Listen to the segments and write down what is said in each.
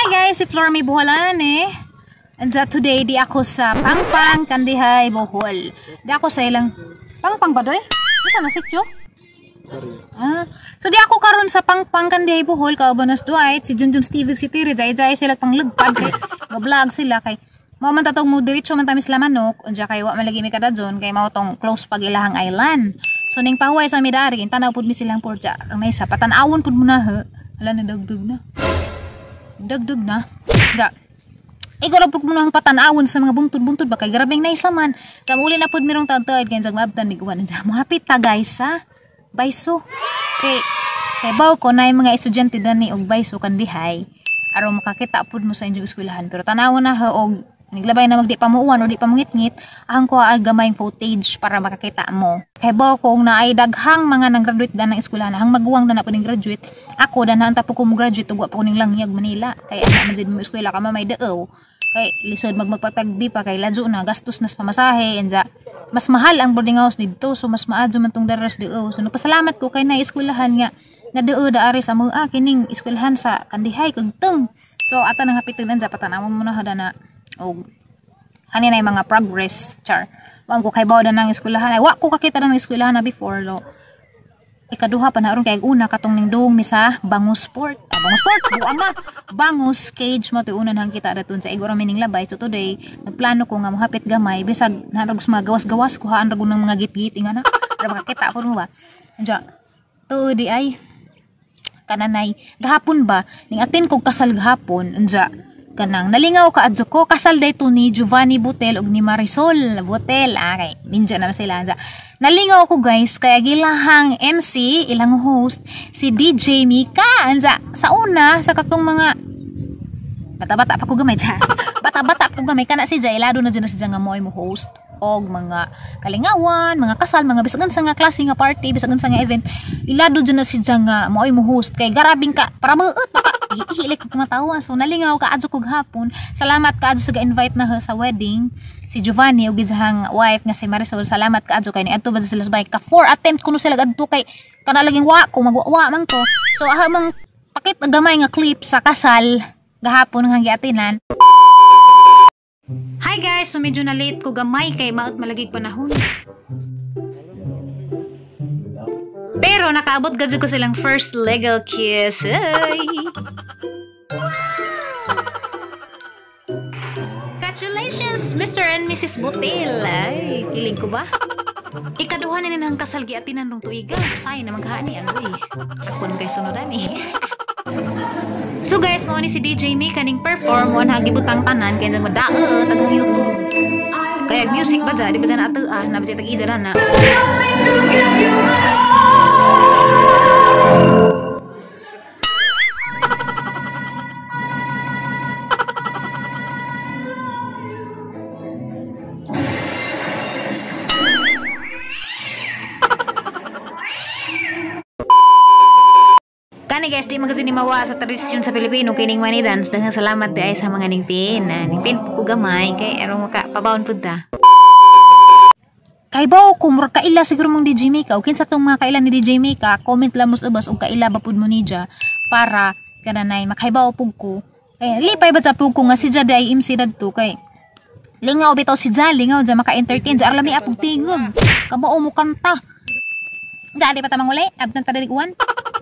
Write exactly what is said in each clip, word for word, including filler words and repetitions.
guys, si FLORAME BOHOLANA eh. And uh, today, di ako sa Pangpang, CANDIJAY, Bohol. Di ako sa ilang... Pangpang ba doy? Isa na sityo? Ah. So di ako karon sa Pangpang, CANDIJAY, Bohol. Kaubanas Dwight, si Junjun Steve, si Tiri, Jai-Jai sila pang lagpad. Kay ga-vlog sila kay... Mao man tatong mo diretso man tamis sila manok. Unya kay wa malagi mi kada dyon kay mao tong close pag ilahang island. So ning pahuway sa midari, tanaw pud mi silang porja. Ang naisa patanawon pud mo na he. Hala na dagdag na. Dagdag na. Ja. Ikaw lang pud mo nang patanawon sa mga buntod-buntod ba kay grabeng naisa man. Kamuli na pud mirong tagtad kay jag mabtan miguan ja. Mohapit ta guys ha. Baiso. Kay kay baw ko nay mga estudyante dani og baiso CANDIJAY. Aron makakita pud mo sa inyong eskwelahan pero tanawon na he og naglabay na magdi pamuuan o di pamungit-ngit ang kuha ang gamayng footage para makakita mo. Kay ba kung naay daghang mga nang-graduate dan ng eskwelahan, hang maguwang na na po ning graduate, ako danahan ta po ko mo graduate ug wa pa ko ning langyag Manila. Kay ana man jud mo eskwela ka mamay deew. Kay lisod magmagpatagbi pa kay ladyo na gastos nas pamasahe enja. Mas mahal ang boarding house didto so mas maadyo man tong daras deew. So nagpasalamat ko kay na eskwelahan nga nga deew da ari sa mga kining eskwelahan sa CANDIJAY kag teng. So ata nang hapitan sa patanawon mo na hada na og hani na yung mga progress char wag ko kay bawda ng eskwelahan ay wa ko kakita ng eskwelahan na before lo ikaduha pa na aron kay una katong ning dong mi sa BCoz ah, BCoz buang na Bangos cage mo to unan hang kita daton sa igora mining labay. So today nagplano ko nga mohapit gamay bisag narag mga gawas-gawas ko haan rag ng mga git-git nga na para makakita ko mo ba anja to di ay kananay gahapon ba ning atin kog kasal gahapon anja kanang nalingaw ka adyo ko kasal dayto ni Giovanni Butel ug ni Marisol Butel ah kay minja na sila sa nalingaw ko guys kaya gilahang M C ilang host si D J Mika anza sa una sa katong mga bata-bata pa ko gamay ja bata-bata pa ko gamay kana si Jay lado na dyan na si Jang nga mo mo host og mga kalingawan mga kasal mga bisag unsa nga klase nga party bisag unsa nga event ilado dyan na si Jang nga mo mo host kay garabing ka para maut baka ihilik ko kumatawa. So nalingaw ka adyo kog hapon. Salamat ka adyo sa ga-invite na sa wedding si Giovanni ug gizahang wife nga si Marisol. Salamat ka adyo kay ni adto ba sila sa bike ka four attempt kuno sila adto kay kana laging wa ko magwa man ko. So aha mang pakit gamay nga clip sa kasal gahapon nga giatinan. Hi guys, so medyo na late ko gamay kay maot malagig panahon. Pero nakaabot gadyo ko silang first legal kiss. Ay. Congratulations, Mister and Missus Butel. Ay, kilig ko ba? Ikaduha na ninang kasal giatinan rong tuiga. Say na maghani ang uy. Akon kay sunudan eh. So guys, mo ni si D J Mika kaning perform mo na gibutang tanan kay jang madae tagang YouTube. Kaya music ba dyan? Di ba dyan nato ah? Nabasay tag-idara na. Kani guys, di magazine mawa sa tradisyon sa Pilipino kining money dance. Daghang salamat di ay sa mga ningpin. Ningpin ko gamay kay aron ka pabawon pud ta. Kay baw ko mura kaila siguro mong D J Mika o kinsa tong mga kaila ni D J Mika, comment lang mo sa ubas og kaila ba pud mo nidya para kananay makaybaw pug ko. Kay lipay ba sa pug ko nga si Jada ay M C dadto kay lingaw bitaw si Jada, lingaw ja maka-entertain ja arlami apog tingog. Kamao mo kanta. Dali pa ta manguli, abtan ta daliguan.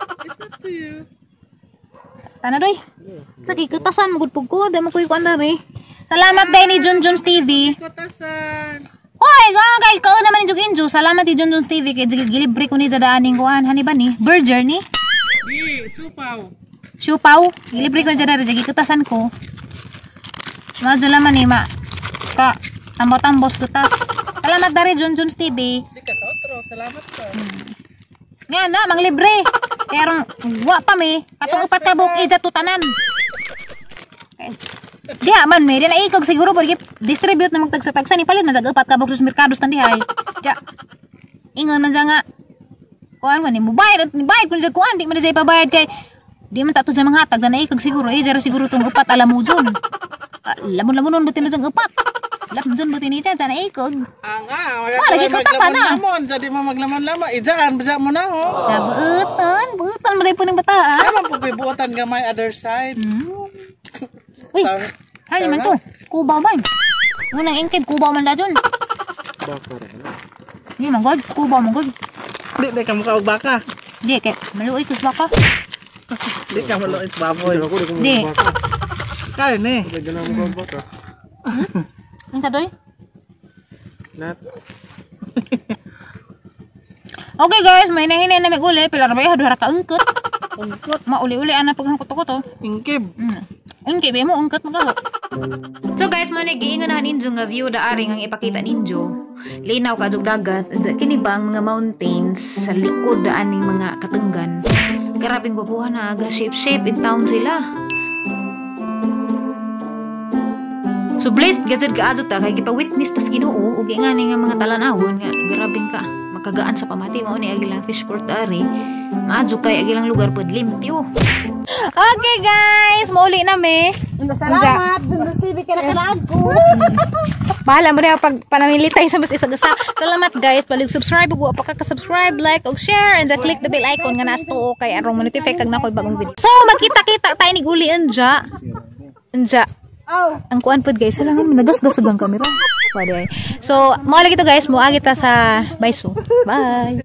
Tana doy. Sige kutasan mo gud pug ko, dai mo kuy kuan diri. Salamat day ni Junjun Stevie. Kutasan. Hoy, gagay ka naman ni Juginju. Salamat ni Junjun Stevie kay gilibre ko ni dadaaning kuan hani ba ni? Burger ni? Di, supaw. Supaw? Gilibre ko jada dagi kutasan ko. Madyo laman ni ma. Ka tambot-tambos kutas. Salamat dari Junjun Stevie. Di ka otro, salamat ka. Hmm. Nga na, mang libre. Kaya rong, wa pa mi. Katong upat ka buok ija tutanan. Okay. Di man mi. Di na ikog siguro po. Distribute na magtagsa-tagsa. Ni palit, matag upat ka buok sa merkados tandihay. Diya. Ingon man dyan nga. Kuhan ko, ni mo bayad. Ni bayad ko na dyan kuhan. Di man dyan ipabayad kay. Di man tato dyan mga hatag. Na ikog siguro. Ija siguro itong upat alam mo dyan. Lamon-lamonon buti na dyan upat. Lap dun buti ni Jan ikog. Ang ah, Ah, lagi ko ta sana. Lamon, jadi mo maglaman-laman. Ijaan bisa mo na ho. Ja buutan, buutan mo po ng bataan. Tama po kay buotan gamay other side. Hmm. Uy. Hali man to. Kubaw man. Unang ingkid kubaw man da dun. Baka. Di man god, kubaw man god. Di di ka mo ka og baka. Di kay maluoy kus baka. Di ka maluoy baboy. Di. Kaya ni. Hmm? Ang tadoy? Nat. Okay guys, may nahinay na may uli. Pilar ba yung hadura ka ungkot? Ungkot? Mauli-uli ana paghangkot ko to. Ingkib. Hmm. Ingkib mo ungkot mo kaho. So guys, mo nagiingon na ninyo nga view da aring ang ipakita ninyo. Linaw ka jug dagat. Kini ba ang mga mountains sa likod daan ning mga katunggan. Grabing gwapuhan na aga shape-shape in town sila. So blessed gadzud ka adto ta kay gipa-witness tas Ginoo ug nga ni nga mga talan-awon nga grabing ka makagaan sa pamati mao ni agilang fishport ari maadto kay agilang lugar pod limpyo. Okay guys, mauli na me. Salamat dun sa T V kay nakalaag ko. Bahala mo rin pag panamilitay sa mas isa-gasa. Salamat guys, palig subscribe ug pa ka subscribe, like ug share and then click the bell icon nga nas tuo kay arong mo-notify kag nakoy bagong video. So magkita-kita tayo ni guli anja. Anja. Oh. Ang kuan pod guys, alam mo nagasgas ang camera. Pwede. So, mo lagi to guys, mo agita sa B I S U. Bye.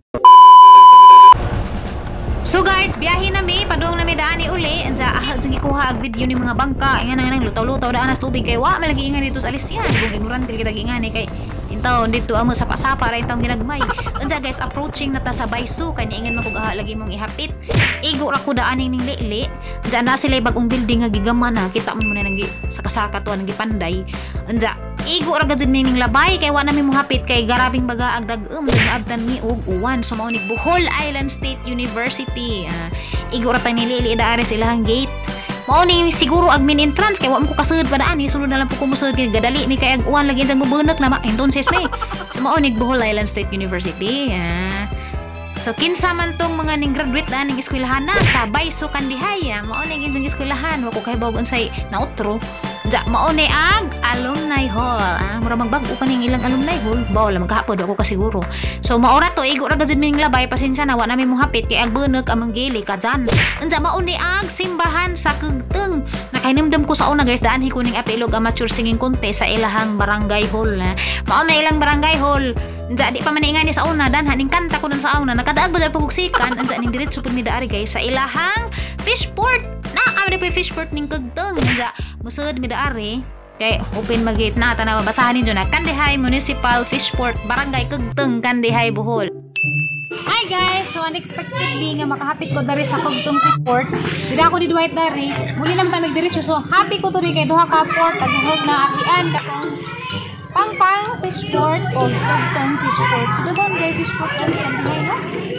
So guys, biyahe na mi, padung na mi daani uli. Anja ah sige kuha ag video ni mga bangka. Ingan nang lutaw-lutaw daan sa tubig kay wa malagi ingan dito sa Alisyan. Kung ignorante kita ingani kay intaw dito amo sapa-sapa ra intang ginagmay. Anja guys, approaching na ta sa B I S U kay ingan man kog aha lagi mong ihapit. Igo ra ko daaning ning lili. Anja na sila bagong building nga gigaman na. Kita mo muna nang saka-saka to nang gipanday. Anja igo ra gad ning labay kay wa na mi mohapit kay garabing baga ag dag-um nagabtan mi og uwan so mao ni Bohol Island State University. Uh, igo ra ta ni lili daari sa ilahang gate. Mao ni siguro ag main entrance kay wa mo ko kasud pa daan ni sulod na lang po ko musud kay gadali mi kay ag uwan lagi sa bubunak na ma entonces mi. So mao ni Bohol Island State University. Uh, So kinsa man tong mga ning graduate na ning eskwelahan na sa B I S U Candijay, mao ni ning eskwelahan wa ko kay bawon say nautro. Ja mao ni ang alumni hall. Ah, mura magbag-o pa ning ilang alumni hall. Bawo lang magkahapon ako kasiguro. So mao ra to igo ra gid ning labay pasensya na wa na mi mohapit kay ag beuneg amang gili ka dyan. Unsa mao ni ang simbahan sa Kugteng. Nakahinumdum ko sa una guys daan hi ko ning Apilog Amateur Singing Contest sa ilahang barangay hall. Mao na ilang barangay hall. Unsa di pa man ingani sa una dan haning kanta ko dun sa una nakadaag ba sa pagugsikan unsa ning diretso pud mi daari guys sa ilahang fishport. Na amo di fishport ning Kugteng. Unsa musud mi daari kay open magit na tanaw basahan ninyo na Candijay Municipal Fishport Barangay Kugteng Candijay Bohol. Hi guys, so unexpected being nga makahapit ko dari sa Kugteng Fishport. Dida ako di Dwight dari. Muli naman ta magdiretso so happy ko to ri kay duha ka port ag na apian katong Pangpang Fishport o Kugteng Fishport. So doon day Fishport ang Candijay no.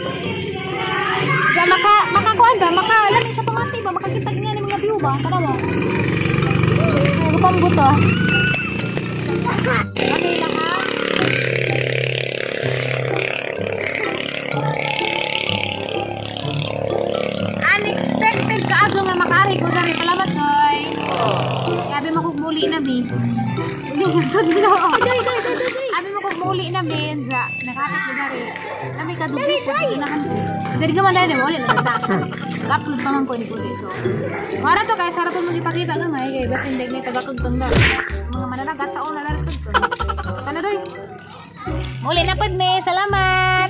Ja maka makakuan ba maka lami sa pamati ba makakita nga ni mga view ba kana mo. Pambot ah. Okay lang ha. Unexpected ka ato nga makari ko dari. Salamat doy. Sabi mo kog muli na mi. Uli na to dilo. Sabi mo kog muli na mi. Nakapit ko dari. Kami kadubi ko ginahan ko. Jadi ka man dahil mo ulit na ta. Upload pa man ko ni Kuli. So, para to guys, harap mo ipakita lang ay kay basta hindi ni taga Kugteng na. Mga mananagat sa una laras Kugteng. Kana doy. Muli na pud me. Salamat.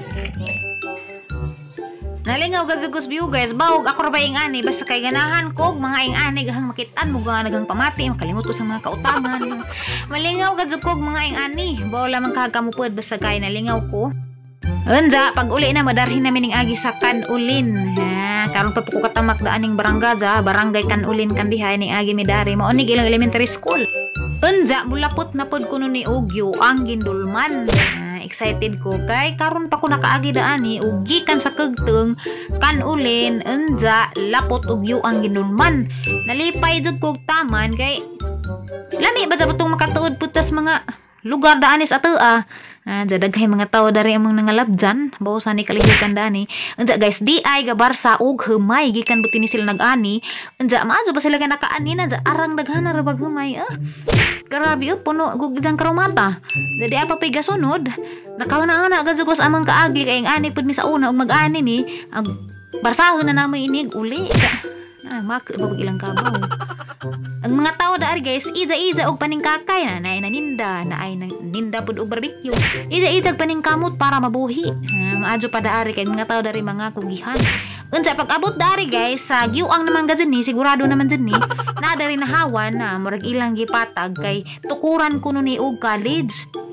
Nalingaw gad sa view guys. Bawog ako ra ba ingani basta kay ganahan kog mga ingani gahang makitaan mo ga nagang pamati makalimot ko sa mga kautangan. Malingaw gad sa kog mga ingani. Bawo lamang kagamupod basta kay nalingaw ko. Unja, pag uli na madarhin namin ning agi sa Kanulin. Ha, karon pa po ko katamak daan ning barangay ja, barangay Kanulin Candijay ning agi midari. Mao ni ilang elementary school. Unja, mulapot na pod kuno ni Ugyo ang gindulman. Ha, excited ko kay karon pa ko nakaagi daan ni ugi kan sa Kugteng Kanulin. Unja, lapot Ugyo ang gindulman. Nalipay jud kog taman kay lami ba sa butong makatuod putas mga lugar daanis ato ah. Ah, daghay mga tao dari among nangalabjan, bawsan ni kalihukan dani. Unja guys, di ay gabarsa og humay gikan buti ni sila nag-ani. Unja maazo ba sila ka nakaani na, arang daghana ra bag humay. Ah. Grabe oh, puno gug jang karomata. Jadi apa pay gasunod? Nakauna na agad jugos amang kaagi kay ang ani pud mi sa una og mag-ani mi. Ang barsahon na namoy inig uli. Ah, mak babag ilang kabaw. Ang mga tao daar guys, iza-iza og paningkakay na naay naninda, naay naninda pud og barbecue. Iza-iza paning kamot para mabuhi. Ah, maadyo pa daari kay mga tao dari mga kugihan. Unsa pag abot dari guys, sa giuang naman gadyan ni, sigurado naman dyan ni, na dari nahawan na murag ilang gipatag kay tukuran kuno ni og college.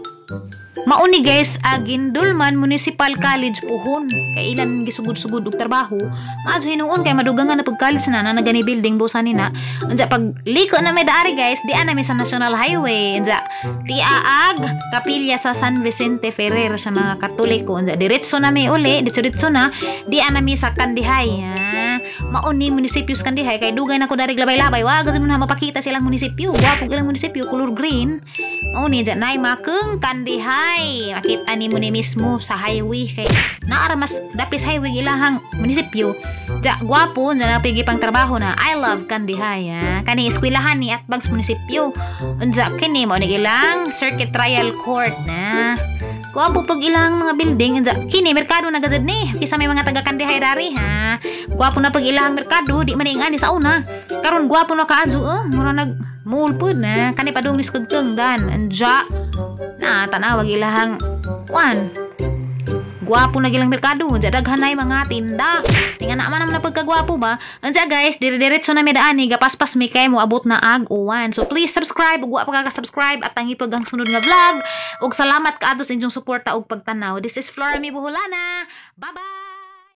Mauni guys, agin Dulman Municipal College puhon kay ilan gisugod-sugod og trabaho. Maadso hinuon kay madugangan na pag college na na nagani building busa nina. Unsa pag liko na may daari guys, di ana mi sa National Highway. Unsa di aag kapilya sa San Vicente Ferrer sa mga Katoliko. Unsa diretso na mi uli, diretso na di ana mi sa Candijay. Ha? Mauni munisipyo sa Candijay kay dugay na ko dari labay-labay. Wa gazmo na mapakita silang munisipyo. Wa pug ilang munisipyo color green. Mauni dyan nay makeng Candijay. Makita ni mo ni mismo sa highway kay naara mas dapis highway ilahang munisipyo. Ja gwapo na napigi pang trabaho na I love Candijay. Kani eskwelahan ni Atbags munisipyo. Unsa kini mo ni ilang circuit trial court na. Gwapo pag ilang mga building unsa kini merkado na gazad ni kisa may mga taga Candijay dari ha. Gwapo na pag ilang merkado di man ingani sa una. Karon gwapo na kaazo oh mura nag mall pud na kani padung ni skagteng dan anja na tanawag ilahang wan gwapo na gilang merkado unja daghanay mga tinda tinga na man na pagkagwapo ba unja guys dire-diretso na mi daani gapaspas mi kay mo abot na ag uwan so please subscribe ug wa pa ka subscribe at tangi pag ang sunod nga vlog ug salamat kaadto sa inyong suporta ug pagtanaw. This is FLORAME Boholana, bye bye.